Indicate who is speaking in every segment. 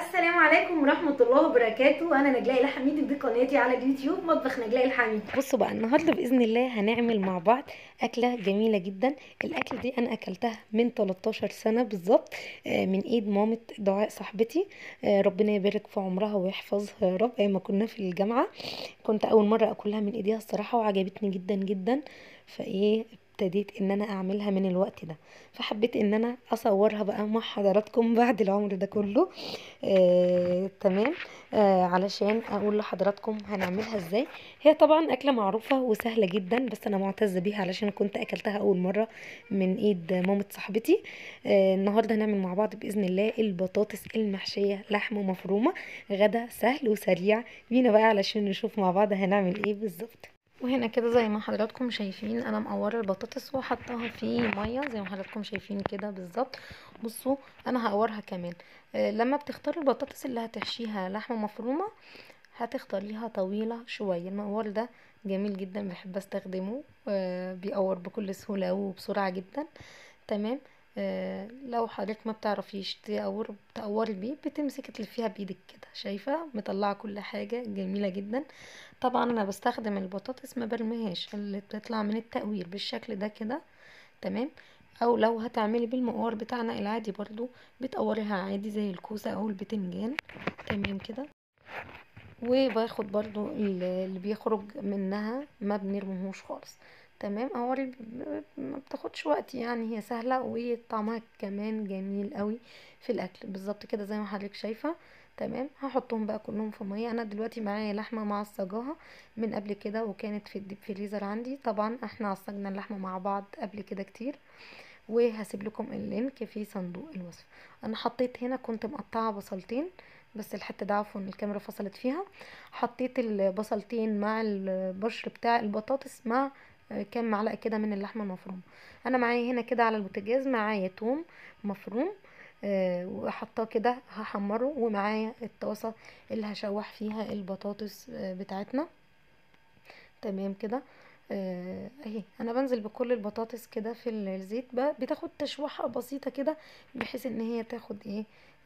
Speaker 1: السلام عليكم ورحمة الله وبركاته. أنا نجلاء الحميد، ودي قناتي على اليوتيوب مطبخ نجلاء الحميد. بصوا بقى النهاردة بإذن الله هنعمل مع بعض أكلة جميلة جدا. الأكلة دي أنا أكلتها من 13 سنة بالظبط، من إيد مامة دعاء صاحبتي. ربنا يبارك في عمرها ويحفظها يا رب. أيام ما كنا في الجامعة كنت أول مرة أكلها من إيديها الصراحة، وعجبتني جدا جدا. فإيه ابتديت ان انا اعملها من الوقت ده، فحبيت ان انا اصورها بقى مع حضراتكم بعد العمر ده كله. تمام. علشان اقول لحضراتكم هنعملها ازاي. هي طبعا اكله معروفه وسهله جدا، بس انا معتزه بيها علشان كنت اكلتها اول مره من ايد مامة صاحبتي. النهارده هنعمل مع بعض باذن الله البطاطس المحشيه لحم مفرومه. غدا سهل وسريع. بينا بقى علشان نشوف مع بعض هنعمل ايه بالظبط. وهنا كده زي ما حضراتكم شايفين انا مقوره البطاطس وحطاها في ميه زي ما حضراتكم شايفين كده بالظبط. بصوا انا هقورها كمان. لما بتختاري البطاطس اللي هتحشيها لحمه مفرومه هتختاريها طويله شويه. المقور ده جميل جدا، بحب استخدمه. بيقور بكل سهوله وبسرعه جدا. تمام. لو حضرتك ما بتعرفيش تقوري بيه، بتمسكي تلفيها بايدك كده. شايفه مطلعه كل حاجه جميله جدا. طبعا انا بستخدم البطاطس ما برميهاش، اللي بتطلع من التقوير بالشكل ده كده. تمام. او لو هتعملي بالمقوار بتاعنا العادي برضو بتقوريها عادي زي الكوسه او البتنجان. تمام كده. وباخد برضو اللي بيخرج منها ما بنرميهوش خالص. تمام. اوري ما بتاخدش وقت، يعني هي سهله وطعمها كمان جميل قوي في الاكل بالظبط كده زي ما حضرتك شايفه. تمام. هحطهم بقى كلهم في ميه. انا دلوقتي معايا لحمه معصجاها من قبل كده وكانت في الديب فريزر عندي. طبعا احنا عصجنا اللحمه مع بعض قبل كده كتير، وهسيب لكم اللينك في صندوق الوصف. انا حطيت هنا كنت مقطعه بصلتين، بس الحته ده عفوا الكاميرا فصلت فيها. حطيت البصلتين مع البشر بتاع البطاطس مع كام معلقه كده من اللحمه المفرومه. انا معايا هنا كده على البوتاجاز معايا توم مفروم، وحطاه كده هحمره، ومعايا الطاسه اللي هشوح فيها البطاطس بتاعتنا. تمام كده. اهي انا بنزل بكل البطاطس كده في الزيت بتاخد تشويحة بسيطة كده، بحيث ان هي تاخد ايه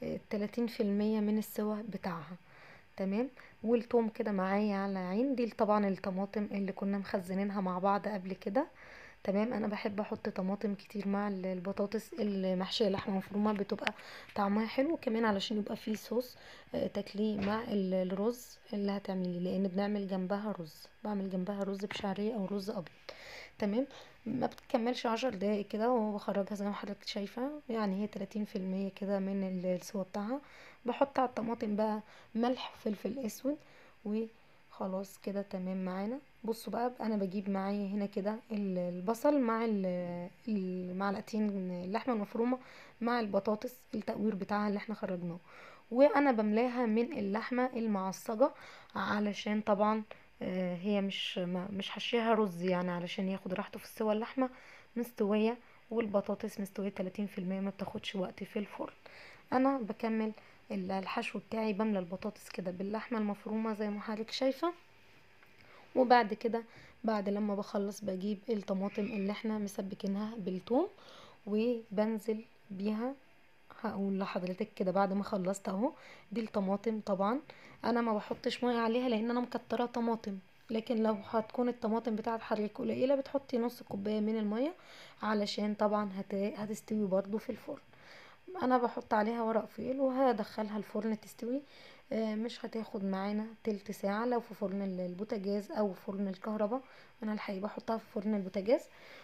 Speaker 1: 30% من السوا بتاعها. تمام. والثوم كده معايا على عين. دي طبعا الطماطم اللي كنا مخزنينها مع بعض قبل كده. تمام. انا بحب احط طماطم كتير مع البطاطس المحشيه لحمه مفرومه، بتبقى طعمها حلو كمان علشان يبقى فيه صوص تاكليه مع الرز اللي هتعمليه، لان بنعمل جنبها رز. بعمل جنبها رز بشعريه او رز ابيض. تمام. ما بتكملش 10 دقايق كده وبخرجها زي ما حضرتك شايفه، يعني هي 30% كده من السوا بتاعها. بحط على الطماطم بقى ملح وفلفل اسود وخلاص كده تمام معانا. بصوا بقى انا بجيب معايا هنا كده البصل مع المعلقتين اللحمه المفرومه مع البطاطس التقوير بتاعها اللي احنا خرجناه، وانا بملاها من اللحمه المعصجه علشان طبعا هي مش حشيها رز، يعني علشان ياخد راحته في السوا. اللحمه مستويه والبطاطس مستويه 30%، ما بتاخدش وقت في الفرن. انا بكمل الحشو بتاعي، بملى البطاطس كده باللحمه المفرومه زي ما حضرتك شايفه. وبعد كده بعد لما بخلص بجيب الطماطم اللي احنا مسبكينها بالثوم وبنزل بيها. هقول لحضرتك كده بعد ما خلصت اهو. دي الطماطم طبعا انا ما بحطش ميه عليها لان انا مكتره طماطم، لكن لو هتكون الطماطم بتاعت حضرتك قليله بتحطي نص كوبايه من الميه علشان طبعا هتستوي برضو في الفرن. انا بحط عليها ورق فويل وهدخلها الفرن تستوي. مش هتاخد معانا تلت ساعة لو في فرن البوتاجاز او فرن الكهرباء. انا الحقيقة بحطها في فرن البوتاجاز،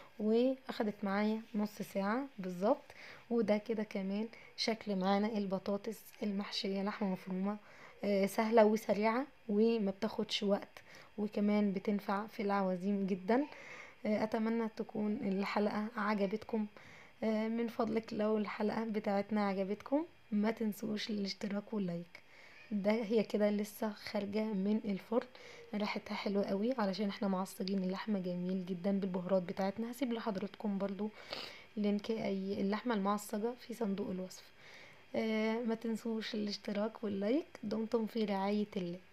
Speaker 1: واخدت معايا نص ساعة بالظبط. وده كده كمان شكل معانا البطاطس المحشية لحمة مفرومة. سهلة وسريعة وما بتاخدش وقت، وكمان بتنفع في العوازيم جدا. اتمنى تكون الحلقة عجبتكم. من فضلك لو الحلقة بتاعتنا عجبتكم ما تنسوش الاشتراك واللايك. ده هي كده لسه خارجة من الفرن، ريحتها حلوة قوي علشان احنا معصجين اللحمة جميل جدا بالبهارات بتاعتنا. هسيب لحضراتكم برضو لينك اي اللحمة المعصجة في صندوق الوصف. ما تنسوش الاشتراك واللايك. دمتم في رعاية الله.